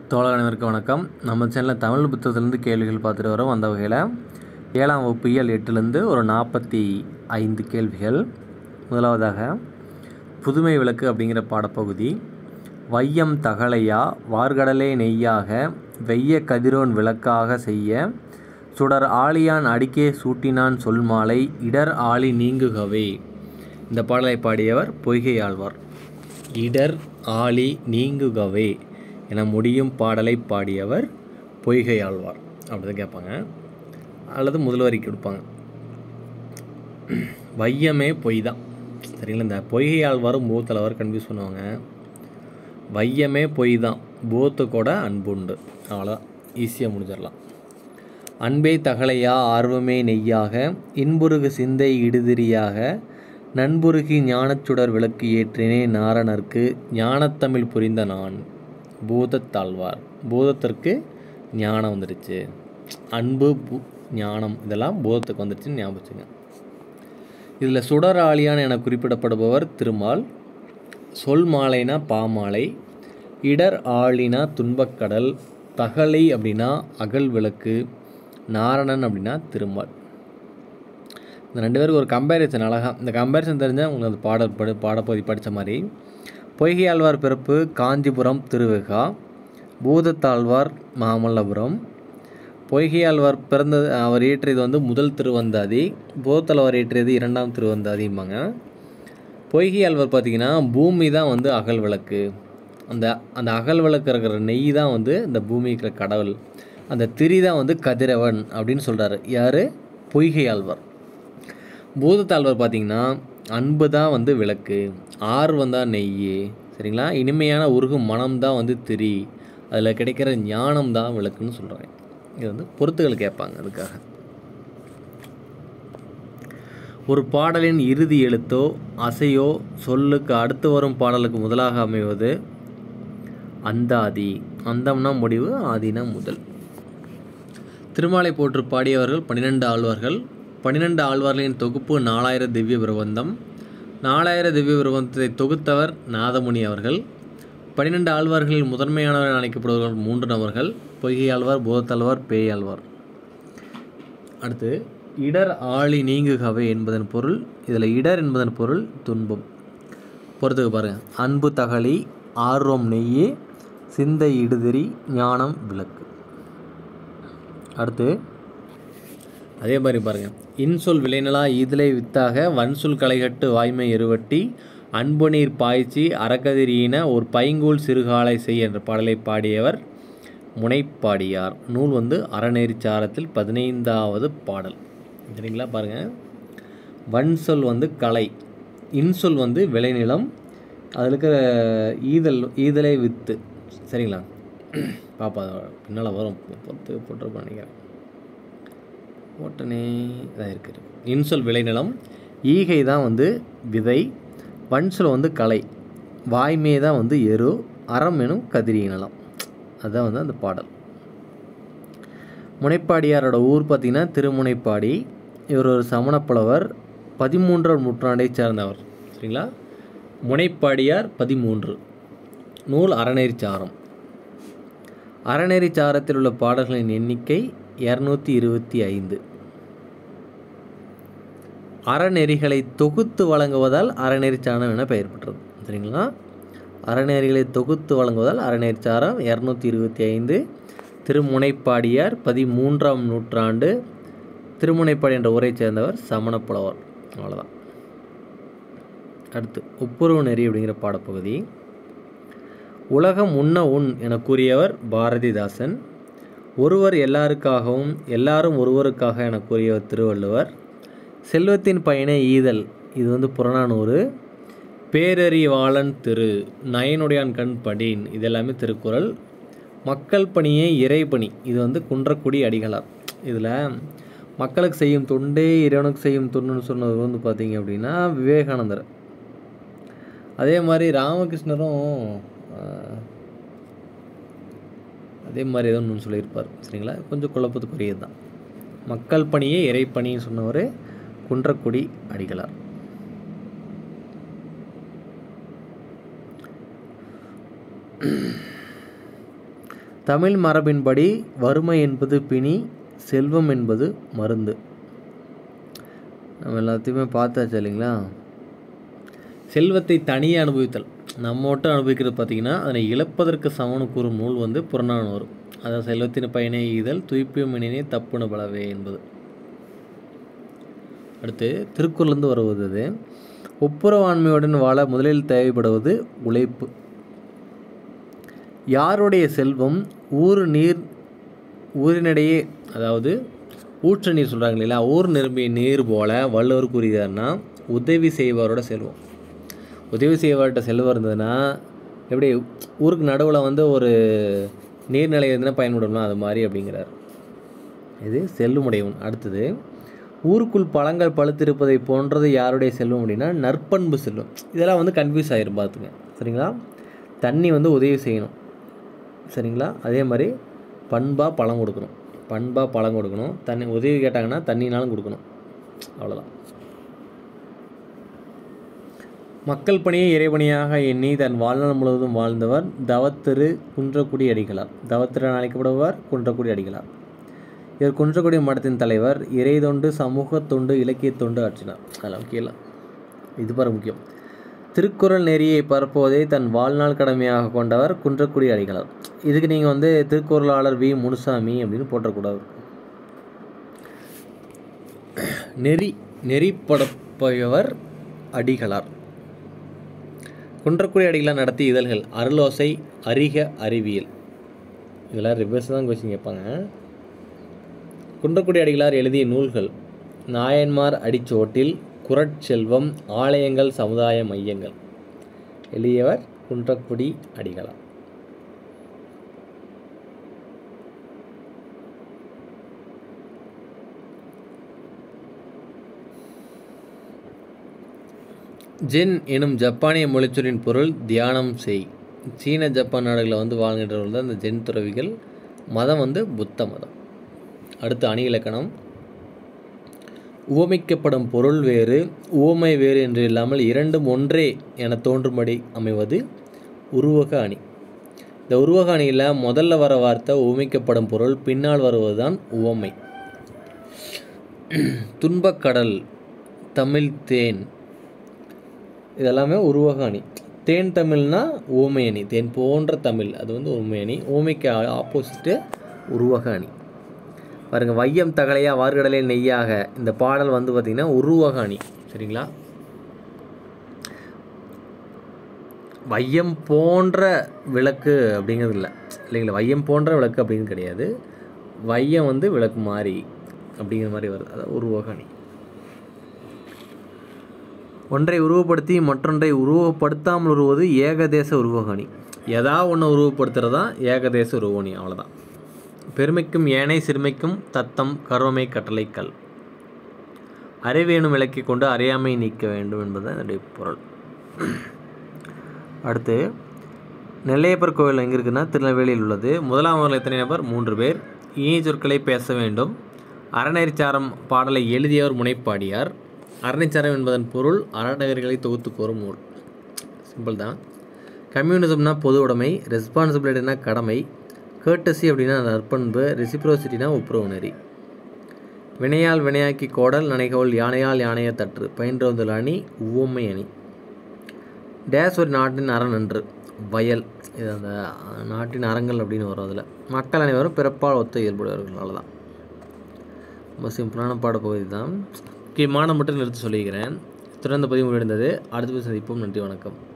தோழர் அனைவருக்கும் வணக்கம். நம்ம சேனலில் தமிழ் புத்தகத்திலேருந்து கேள்விகள் பார்த்துட்டு வரோம். அந்த வகையில் 7ஆம் வகுப்பு இயல் 8லேருந்து ஒரு 45 கேள்விகள். முதலாவதாக புதுமை விளக்கு அப்படிங்கிற பாடப்பகுதி. வையம் தகலையா வார்கடலே நெய்யாக வெய்ய கதிரோன் விளக்காக செய்ய சுடர் ஆழியான் அடிக்கே சூட்டினான் சொல் மாலை இடர் ஆழி நீங்குகவே. இந்த பாடலை பாடியவர் பொய்கை ஆழ்வார். இடர் ஆழி நீங்குகவே என முடியும் பாடலை பாடியவர் பொய்கை ஆழ்வார். அப்படி தான் கேட்பாங்க, அல்லது முதல் வரிக்கு கொடுப்பாங்க. வையமே பொய் தான், சரிங்களா? இந்த பொய்கை ஆழ்வாரும் பூத்தலைவர் கன்ஃபியூஸ் பண்ணுவாங்க. வையமே பொய் தான், பூத்துக்கூட அன்புண்டு. அவ்வளோதான், ஈஸியாக முடிஞ்சிடலாம். அன்பே தகலையா ஆர்வமே நெய்யாக இன்புருகு சிந்தை இடுதிரியாக நண்புருகி ஞானச்சுடர் விளக்கு ஏற்றினே நாரணர்க்கு ஞானத்தமிழ் புரிந்த நான். பூதத்தாழ்வார். பூதத்திற்கு ஞானம் வந்துடுச்சு. அன்பு ஞானம் இதெல்லாம் பூதத்துக்கு வந்துடுச்சுன்னு ஞாபகம் வச்சுங்க. இதில் சுடர் ஆழியான் என குறிப்பிடப்படுபவர் திருமால். சொல் மாலைனா பாமாலை, இடர் ஆழினா துன்பக்கடல், தகலை அப்படின்னா அகல் விளக்கு, நாரணன் அப்படின்னா திருமால். இந்த ரெண்டு பேருக்கு ஒரு கம்பேரிசன் அழகாக. இந்த கம்பேரிசன் தெரிஞ்சால் உங்களுக்கு அது பாடப்பகுதி படித்த மாதிரி. பொய்கை ஆழ்வார் பிறப்பு காஞ்சிபுரம் திருவெகா, பூதத்தாழ்வார் மாமல்லபுரம். பொய்கை ஆழ்வார் பிறந்தது, அவர் இயற்றியது முதல் திருவந்தாதி, பூதத்தாழ்வார் இயற்றியது 2ஆம் திருவந்தாதிம்பாங்க. பொய்கை ஆழ்வார் பார்த்திங்கன்னா பூமி தான் அகல் விளக்கு. அந்த அகல் விளக்கு இருக்கிற நெய் தான் இந்த பூமி இருக்கிற கடவுள். அந்த திரி தான் கதிரவன் அப்படின்னு சொல்கிறாரு. யார்? பொய்கை ஆழ்வார். பூதத்தாழ்வார் பார்த்திங்கன்னா அன்பு தான் விளக்கு, ஆர்வம் தான் நெய், சரிங்களா? இனிமையான உருகும் மனம் தான் திரி, அதில் கிடைக்கிற ஞானம் தான் விளக்குன்னு சொல்கிறாங்க. இது பொறுத்துகள் கேட்பாங்க. அதுக்காக ஒரு பாடலின் இறுதி எழுத்தோ அசையோ சொல்லுக்கு அடுத்து வரும் பாடலுக்கு முதலாக அமைவது அந்தாதி. அந்தம்னா முடிவு, ஆதினா முதல். திருமாலை போற்று பாடியவர்கள் 12 ஆழ்வார்கள். 12 ஆழ்வார்களின் தொகுப்பு 4000 திவ்ய பிரபந்தம். 4000 திவ்ய பிரபந்தத்தை தொகுத்தவர் நாதமுனி அவர்கள். 12 ஆழ்வார்களில் முதன்மையானவர் அழைக்கப்படுபவர்கள் 3 நபர்கள்: பொய்கை ஆழ்வார், பூதத்தாழ்வார், பேயாழ்வார். அடுத்து இடர் ஆழி நீங்குகவே என்பதன் பொருள். இதில் இடர் என்பதன் பொருள் துன்பம். பொறுத்துக்கு பாருங்கள். அன்பு தகலி, ஆர்வம் நெய்யே, சிந்தை இடுதிரி, ஞானம் விளக்கு. அடுத்து அதே மாதிரி பாருங்கள். இன்சொல் விளைநிலா ஈதலை வித்தாக வன்சொல் களைகட்டு வாய்மை எருவட்டி அன்பு நீர் பாய்ச்சி அறக்கதிரீன ஒரு பைங்கூல் சிறுகாலை செய் என்ற பாடலை பாடியவர் முனைப்பாடியார். நூல் அறநெறிச்சாரத்தில் 15வது பாடல். சரிங்களா? பாருங்கள். வன்சொல் களை, இன்சொல் விளைநிலம், அதில் இருக்கிற ஈதலை வித்து. சரிங்களா? பாப்பா பின்னால் வரும், போட்டு பண்ணிக்கிறேன். ஓட்டனே இதாக இருக்குது. இன்சொல் விளைநிலம், ஈகை தான் விதை, வன்சொல் களை, வாய்மே தான் எரு, அறம் எனும் கதிரி நிலம். அதுதான் அந்த பாடல். முனைப்பாடியாரோட ஊர் பார்த்திங்கன்னா திருமுனைப்பாடி. இவர் ஒரு சமணப்புலவர், 13ஆம் நூற்றாண்டை சேர்ந்தவர். சரிங்களா? முனைப்பாடியார் 13. நூல் அறநெறிச்சாரம். அறநெறிச்சாரத்தில் உள்ள பாடல்களின் எண்ணிக்கை 225. அறநெறிகளை தொகுத்து வழங்குவதால் அறநெறிச்சாரம் என பெயர் பெற்றது. சரிங்களா? அறநெறிகளை தொகுத்து வழங்குவதால் அறநெறிச்சாரம் 225. திருமுனைப்பாடியார் 13ஆம் நூற்றாண்டு. திருமுனைப்பாடி என்ற ஊரை சேர்ந்தவர், சமணப்புலவர். அவ்வளோதான். அடுத்து ஒப்புரவு நெறி அப்படிங்கிற பாடப்பகுதி. உலகம் உண்ண உண் என கூறியவர் பாரதிதாசன். ஒருவர் எல்லாருக்காகவும் எல்லாரும் ஒருவருக்காக என கூறியவர் திருவள்ளுவர். செல்வத்தின் பயனை ஈதல், இது புறநானூறு. பேரறிவாளன் திரு, நயனுடையான் கண் படின், இதெல்லாமே திருக்குறள். மக்கள் பணியே இறைபணி, இது குன்றக்குடி அடிகளார். இதில் மக்களுக்கு செய்யும் தொண்டே இறைவனுக்கு செய்யும் தொண்டுன்னு சொன்னது பார்த்தீங்க அப்படின்னா விவேகானந்தர். அதே மாதிரி ராமகிருஷ்ணரும் அதே மாதிரி ஏதோ ஒன்று சொல்லியிருப்பார். சரிங்களா? கொஞ்சம் குழப்பத்துக்குரியது தான். மக்கள் பணியே இறைப்பணின்னு சொன்னவர் குன்றக்குடி அடிகளார். தமிழ் மரபின்படி வறுமை என்பது பிணி, செல்வம் என்பது மருந்து. நம்ம எல்லாத்தையுமே பார்த்தாச்சு இல்லைங்களா? செல்வத்தை தனியே அனுபவித்தல், நம்ம மட்டும் அனுபவிக்கிறது பார்த்திங்கன்னா அதனை இழப்பதற்கு சமனு கூறும் நூல் வந்து புறநானூறு. அதாவது செல்வத்தின் பயனை ஈதல் துய்ப்பியமினே தப்புன பலவே என்பது. அடுத்து திருக்குறள்லேருந்து வருவது, ஒப்புரவாண்மையுடன் வாழ முதலில் தேவைப்படுவது உழைப்பு. யாருடைய செல்வம் ஊரினிடையே, அதாவது ஊற்று நீர் சொல்கிறாங்க இல்லைங்களா, ஊர் நிரம்பிய நீர் போல வள்ளுவர் கூறுகிறார்னா உதவி செய்வாரோட செல்வம். உதவி செய்வார்கிட்ட செல்வம் இருந்ததுன்னா எப்படி ஊருக்கு நடுவில் வந்து ஒரு நீர்நிலை இருந்ததுன்னா பயன்படும்னா அது மாதிரி அப்படிங்கிறார். இது செல்வமுடையவன். அடுத்தது, ஊருக்குள் பழங்கள் பழுத்திருப்பதை போன்றது யாருடைய செல்வம் அப்படின்னா நற்பண்பு செல்வம். இதெல்லாம் வந்து கன்ஃபியூஸ் ஆகிரும் பார்த்துங்க, சரிங்களா? தண்ணி வந்து உதவி செய்யணும், சரிங்களா? அதே மாதிரி பண்பாக பழம் கொடுக்கணும், தண்ணி உதவி கேட்டாங்கன்னா தண்ணினாலும் கொடுக்கணும், அவ்வளோதான். மக்கள் பணியை இறைபணியாக எண்ணி தன் வாழ்நாள் முழுவதும் வாழ்ந்தவர் தவத்திரு குன்றக்குடி அடிகளார். தவத்திரு அழைக்கப்படுபவர் குன்றக்குடி அடிகளார். இவர் குன்றக்குடி மடத்தின் தலைவர். இறை தொண்டு, சமூக தொண்டு, இலக்கிய தொண்டு ஆற்றினார். அதெல்லாம் கீழே இது பாரு முக்கியம். திருக்குறள் நெறியை பரப்புவதை தன் வாழ்நாள் கடமையாக கொண்டவர் குன்றக்குடி அடிகளார். இதுக்கு நீங்கள் வந்து திருக்குறளாளர் வி முனுசாமி அப்படின்னு போட்டக்கூடாது. நெறிப்படப்பவர் அடிகளார். குன்றக்குடி அடிகளார் நடத்திய இதழ்கள் அருளோசை, அறிக அறிவியல். இதெல்லாம் ரிவர்ஸ் தான் கொஸ்டின் கேட்பாங்க. குன்றக்குடி அடிகளார் எழுதிய நூல்கள் நாயன்மார் அடிச்சோட்டில், குறட்செல்வம், ஆலயங்கள், சமுதாய மையங்கள். எழுதியவர் குன்றக்குடி அடிகளார். ஜென் எனும் ஜப்பானிய மொழிச்சொல்லின் பொருள் தியானம் செய். சீன ஜப்பான் நாடுகளில் வந்து வாழ்கின்றவர்கள் தான் இந்த ஜென் துறவிகள். மதம் வந்து புத்த மதம். அடுத்து அணி இலக்கணம். உவமிக்கப்படும் பொருள் வேறு, உவமை வேறு என்று இல்லாமல் இரண்டும் ஒன்றே என தோன்றும்படி அமைவது உருவக அணி. இந்த உருவக அணியில் முதல்ல வர வார்த்தை உவமிக்கப்படும் பொருள், பின்னால் வருவது தான் உவமை. துன்பக்கடல், தமிழ் தேன், இதெல்லாமே உருவக அணி. தேன் தமிழ்னா ஊமை அணி, தேன் போன்ற தமிழ் அது வந்து ஊமை அணி. ஊமைக்கு ஆப்போசிட்டு உருவக அணி. பாருங்கள், வையம் தகலையா வார்கடலில் நெய்யாக, இந்த பாடல் வந்து பார்த்திங்கன்னா உருவக அணி, சரிங்களா? வையம் போன்ற விளக்கு அப்படிங்கிறது இல்லைங்களா? வையம் போன்ற விளக்கு அப்படிங்கிறது கிடையாது. வையம் வந்து விளக்கு மாதிரி அப்படிங்கிற மாதிரி வருது, அதாவது உருவக அணி. ஒன்றை உருவப்படுத்தி மற்றொன்றை உருவப்படுத்தாமல் உருவது ஏகதேச உருவக அணி. ஏதாவது ஒன்று உருவப்படுத்துகிறது தான் ஏகதேச உருவ அணி, அவ்வளோதான். பெருமைக்கும் ஏனை சிறுமைக்கும் தத்தம் கருவமை கட்டளை கல். அறிவேணும் விளக்கி கொண்டு அறியாமை நீக்க வேண்டும் என்பது என்னுடைய பொருள். அடுத்து, நெல்லையப்பர் கோவில் எங்கே இருக்குன்னா திருநெல்வேலியில் உள்ளது. முதலாம் முதல் எத்தனை நபர்? 3 பேர். இனிய சொற்களை பேச வேண்டும். அறநெறிச்சாரம் பாடலை எழுதியவர் முனைப்பாடியார். அறநெறிச்சாரம் என்பதன் பொருள் அறநெறிகளை தொகுத்து கூறும் நூல். சிம்பிள் தான். கம்யூனிசம்னா பொது உடைமை, ரெஸ்பான்சிபிலிட்டினா கடமை, கேர்டசி அப்படின்னா நற்பண்பு, ரெசிப்ரோசிட்டினா ஒப்புரவு நெறி. வினையால் வினையாக்கி கோடல், நனைகோல் யானையால் யானையை தற்று, பயின்றோந்தல் அணி உவமை அணி. டேஸ் ஒரு நாட்டின் அரண் என்று, வயல், இது அந்த நாட்டின் அறங்கள் அப்படின்னு வரும். அதில் மக்கள் அனைவரும் பிறப்பால் ஒத்த இயல்புடையவர்கள். அவ்வளோதான். ரொம்ப சிம்பிளான பாடப்பகுதி தான். முக்கியமான மட்டும் நிறுத்தி சொல்லிக்கிறேன். தொடர்ந்து பதிவு முடிந்தது. அடுத்த சந்திப்போம். நன்றி, வணக்கம்.